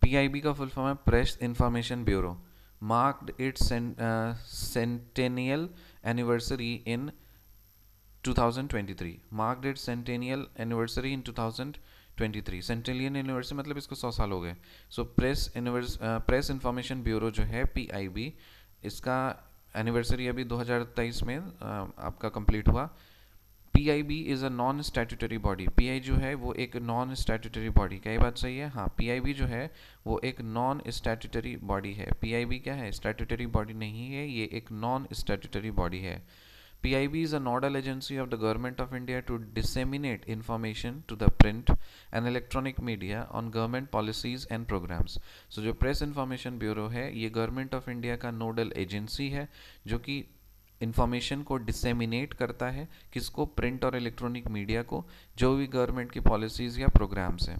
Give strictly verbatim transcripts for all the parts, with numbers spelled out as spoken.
PIB का full form है press information bureau. Marked its centennial anniversary in twenty twenty-three. Marked its centennial anniversary in twenty twenty-three. Centennial anniversary मतलब इसको सौ साल हो गए. So press press information bureau जो है पीआईबी, इसका एनिवर्सरी अभी दो हज़ार तेईस में uh, आपका कंप्लीट हुआ. PIB is a non statutory body. PI जो है वो एक नॉन स्टैट्यूटरी बॉडी. क्या ये बात सही है? हाँ, पीआईबी जो है वो एक नॉन स्टैट्यूटरी बॉडी है. पीआईबी क्या है? स्टैट्यूटरी बॉडी नहीं है, ये एक नॉन स्टैट्यूटरी बॉडी है. P I B is a nodal agency of the Government of India to disseminate information to the print and electronic media on government policies and programs. So जो Press Information Bureau है ये Government of India का nodal agency है जो कि information को disseminate करता है. किसको? print और electronic media को, जो भी government की policies या programs हैं.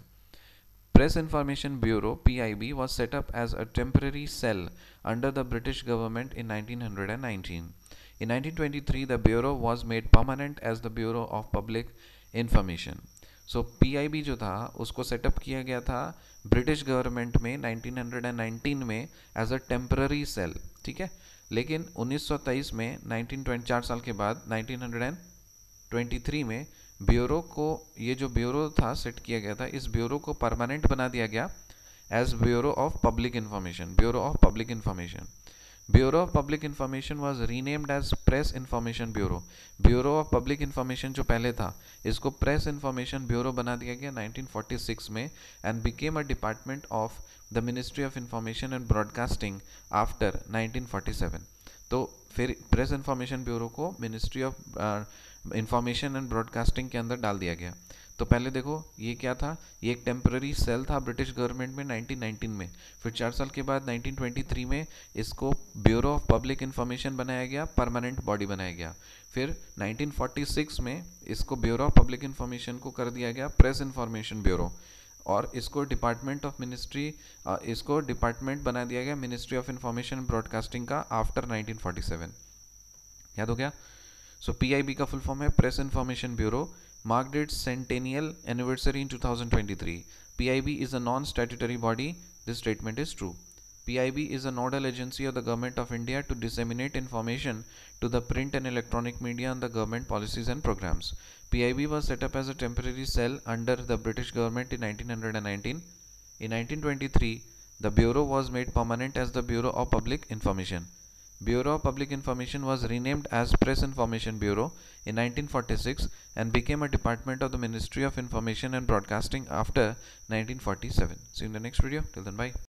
Press Information Bureau P I B was set up as a temporary cell under the British government in nineteen nineteen. In nineteen twenty-three, the Bureau was made permanent as the Bureau of Public Information. So P I B जो था उसको setup किया गया था British government में nineteen nineteen में as a temporary cell. ठीक है, लेकिन उन्नीस सौ तेईस में नाइनटीन ट्वेंटी चार साल के बाद नाइनटीन ट्वेंटी थ्री में ब्यूरो को, ये जो ब्यूरो था सेट किया गया था, इस ब्यूरो को परमानेंट बना दिया गया as bureau of public information. Bureau of public information. Bureau of Public Information was renamed as Press Information Bureau. Bureau of Public Information जो पहले था इसको Press Information Bureau बना दिया गया नाइनटीन फोर्टी सिक्स में and became a department of the Ministry of Information and Broadcasting after nineteen forty seven. तो फिर Press Information Bureau को Ministry of uh, Information and Broadcasting के अंदर डाल दिया गया. तो पहले देखो ये क्या था, ये एक टेम्पररी सेल था ब्रिटिश गवर्नमेंट में नाइनटीन नाइनटीन में. फिर चार साल के बाद नाइनटीन ट्वेंटी थ्री में इसको ब्यूरो ऑफ पब्लिक इंफॉर्मेशन बनाया गया, परमानेंट बॉडी बनाया गया. फिर नाइनटीन फोर्टी सिक्स में इसको ब्यूरो ऑफ पब्लिक इंफॉर्मेशन को कर दिया गया प्रेस इंफॉर्मेशन ब्यूरो, और इसको डिपार्टमेंट ऑफ मिनिस्ट्री इसको डिपार्टमेंट बना दिया गया मिनिस्ट्री ऑफ इंफॉर्मेशन ब्रॉडकास्टिंग का आफ्टर नाइनटीन फोर्टी सेवन. याद हो गया? सो पीआईबी का फुल फॉर्म है press information bureau. Marked its centennial anniversary in twenty twenty-three. P I B is a non-statutory body. This statement is true. P I B is a nodal agency of the Government of India to disseminate information to the print and electronic media on the government policies and programs. P I B was set up as a temporary cell under the British government in nineteen nineteen. In nineteen twenty-three, the Bureau was made permanent as the Bureau of Public Information. Bureau of Public Information was renamed as Press Information Bureau in nineteen forty-six and became a department of the Ministry of Information and Broadcasting after nineteen forty-seven. See you in the next video. Till then, bye.